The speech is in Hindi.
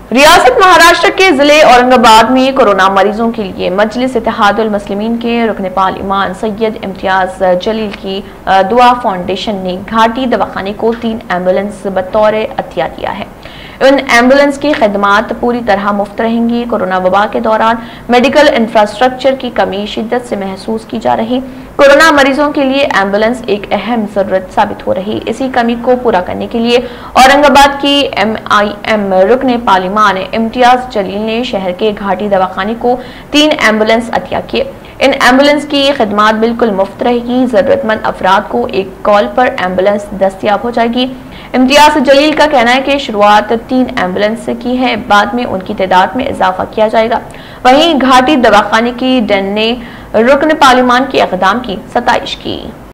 रियासत महाराष्ट्र के जिले औरंगाबाद में कोरोना मरीजों के लिए मजलिस इत्तेहादुल मुस्लिमीन के रुकन पार्लिमान सैयद इम्तियाज जलील की दुआ फाउंडेशन ने घाटी दवाखाने को 3 एम्बुलेंस बतौर अतिया दिया है। इन एम्बुलेंस की खिदमात पूरी तरह मुफ्त रहेंगी। कोरोना वबा के दौरान मेडिकल इंफ्रास्ट्रक्चर की कमी शिद्दत से महसूस की जा रही। कोरोना मरीजों के लिए एम्बुलेंस एक अहम जरूरत साबित हो रही। इसी कमी को पूरा करने के लिए औरंगाबाद की MIM रुकने पार्लिमान इम्तियाज जलील ने शहर के घाटी दवाखाने को 3 एम्बुलेंस अतिया किए। इन एम्बुलेंस की खिदमात बिल्कुल मुफ्त रहेगी। जरूरतमंद अफराद को एक कॉल पर एम्बुलेंस दस्तियाब हो जाएगी। इम्तियाज जलील का कहना है कि शुरुआत 3 एम्बुलेंस से की है, बाद में उनकी तादाद में इजाफा किया जाएगा। वहीं घाटी दवाखाने की डन ने रुकन पार्लिमान के इक़दाम की सताइश की।